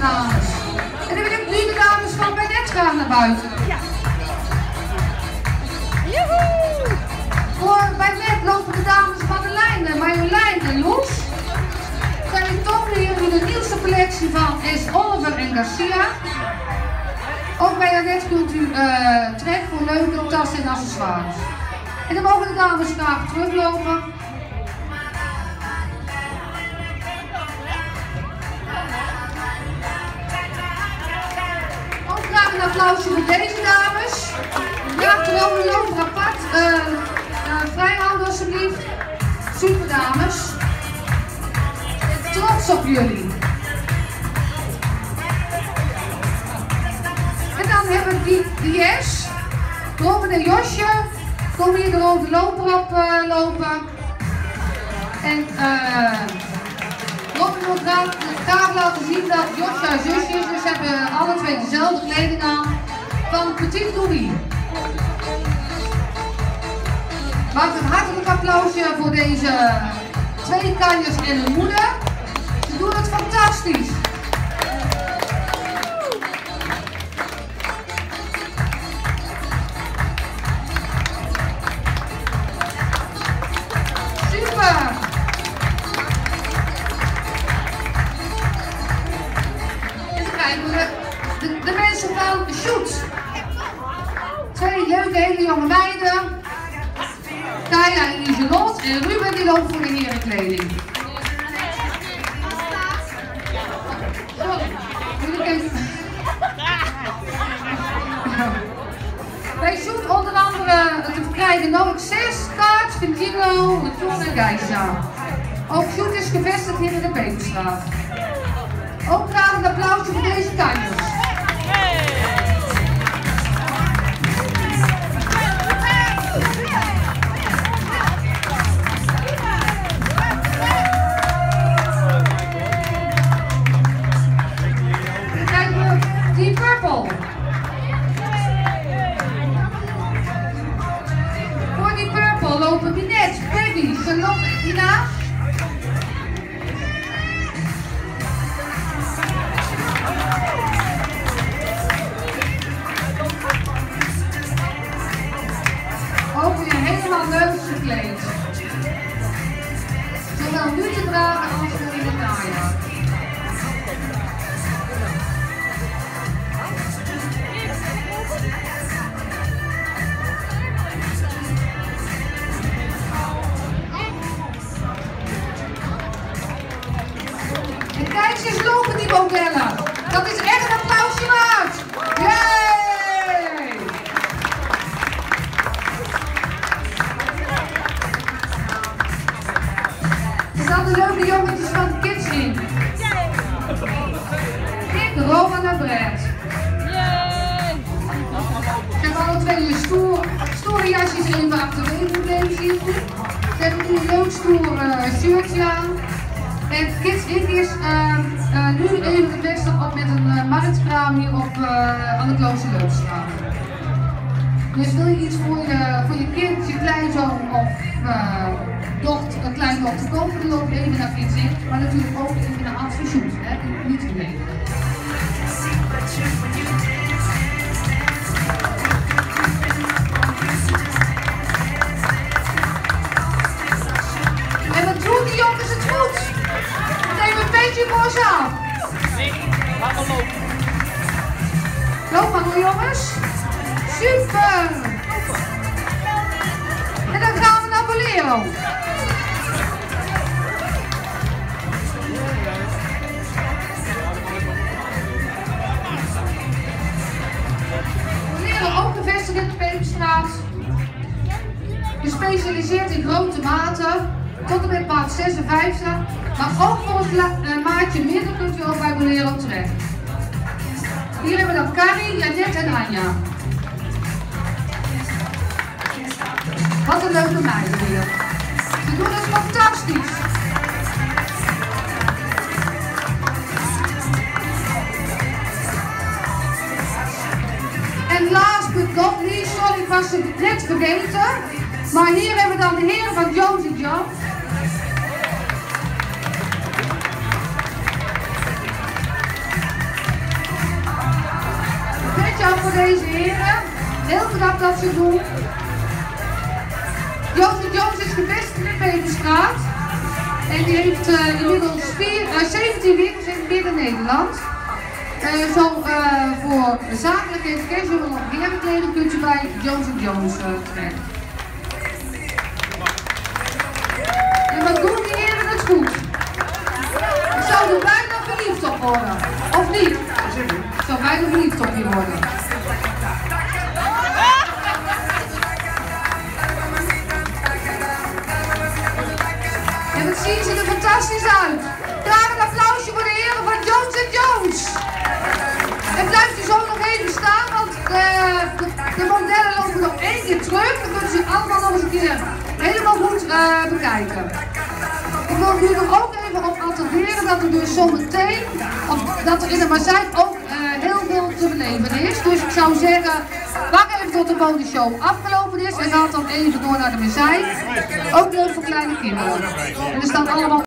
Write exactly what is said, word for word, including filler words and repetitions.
dames. En dan wil ik nu de dames van bij net graag naar buiten. Ja. Joehoe! Voor bij net lopen de dames Madeleine, Marjolein en Loes. Zij tonen hier nu de nieuwste collectie van S. Oliver en Garcia. Ook bij net kunt u uh, terecht voor leuke tassen en accessoires. En dan mogen de dames graag teruglopen. Ook graag een applausje voor deze dames. Ja, terwijl we lopen apart. Uh, uh, vrijhouden alsjeblieft. Super dames. Trots op jullie. En dan hebben we die, die S. Robin en Josje. Kom hier de rode loper op uh, lopen. En uh, Robin wil graag, graag laten zien dat Josje haar zusje is. Dus ze hebben alle twee dezelfde kleding aan. Van Petit Louis. Maak een hartelijk applausje voor deze twee kanjers en hun moeder. Ze doen het fantastisch. Super! En dan krijgen we de, de mensen van Shoot. Twee leuke, hele jonge meiden. Kaya en Iselot en Ruben die lopen voor de herenkleding. Sorry, moet ik even... Bij Shoot onder andere te verkrijgen No Access, Kaart, Vintino, Latour en Geisha. Ook Shoot is gevestigd hier in de Peperstraat. Ook graag een applausje voor deze kanjers. Deep Purple. Voor Deep Purple lopen Minette, Peggy, Charlotte en Tina. Ook weer helemaal leuk gekleed. Zowel nu te dragen als voor in het najaar. En kijk eens lopen die modellen. Dat is echt een applausje waard. Yay! Er zaten de leuke jongetjes van de kids in. Ik, Roman en Brett. Ze hebben alle twee een stoer, stoere jasjes in waar te weten zien. Ze hebben nu een leuk stoer uh, shirtje aan. En Kids Inc is uh, uh, nu even gevestigd op met een uh, marktkraam hier op, uh, aan de Kloosterleupstraat. Dus wil je iets voor je, voor je kind, je kleinzoon of uh, dochter, een kleindochter kopen, dan loop je even naar Kids Inc. Maar natuurlijk ook even naar Hans van Shoot, hè? Niet vergeten. En wat doen die jongens het goed? Neem een beetje voor ze aan. Nee, laat maar lopen. Loop maar door jongens. Super! En dan gaan we naar Bolero. Bolero ook gevestigd in de Peperstraat. Gespecialiseerd in grote maten. Tot en met maat zesenvijftig. Maar ook voor het uh, maatje midden kunt u ook bij Bolero terecht. Hier hebben we dan Carrie, Janet en Anja. Wat een leuke meiden hier. Ze doen het fantastisch. En last but not least, sorry ik was het net vergeten. Maar hier hebben we dan de heren van Josie Jones. voor deze heren. Heel knap dat ze het doen. Jozef Jones is de beste in de Peperstraat. En die heeft uh, inmiddels vier, uh, zeventien winkels in Midden-Nederland. Uh, zo uh, voor zakelijke casual of herenkleding kunt u bij Jozef Jones uh, terecht. En wat doen die heren het goed? Ik zou er bijna verliefd op worden. Of niet? Ik zou bijna verliefd op je worden. En wat zien ze er fantastisch uit. Graag een applausje voor de heren van Jozef Jones. En blijft u zo nog even staan, want de, de, de modellen lopen nog één keer terug. Dan kunnen ze allemaal nog eens een keer helemaal goed uh, bekijken. Ik wil jullie nog ook even op attenderen dat er dus zometeen, of dat er in de Mazeik ook uh, heel veel te beleven is. Dus ik zou zeggen, wacht even tot de modeshow afgelopen is en gaat dan even door naar de Mazeik. Ook leuk voor kleine kinderen. En er staan allemaal